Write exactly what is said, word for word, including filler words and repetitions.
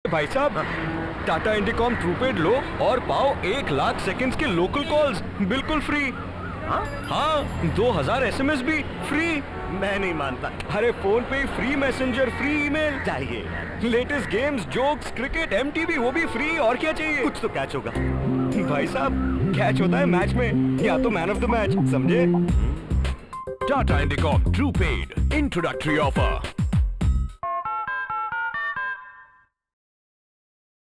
भाई साहब, टाटा इंडिकॉम ट्रूपेड लो और पाओ एक लाख सेकंड्स के लोकल कॉल्स बिल्कुल फ्री। हाँ हाँ, दो हजार एस एम एस भी फ्री। मैं नहीं मानता। अरे फोन पे फ्री मैसेंजर, फ्री ईमेल चाहिए, latest games, jokes, cricket, M T V वो भी फ्री। और क्या चाहिए? कुछ तो कैच होगा भाई साहब। कैच होता है मैच में, या तो मैन ऑफ द मैच, समझे? Tata Indicom truepaid introductory offer.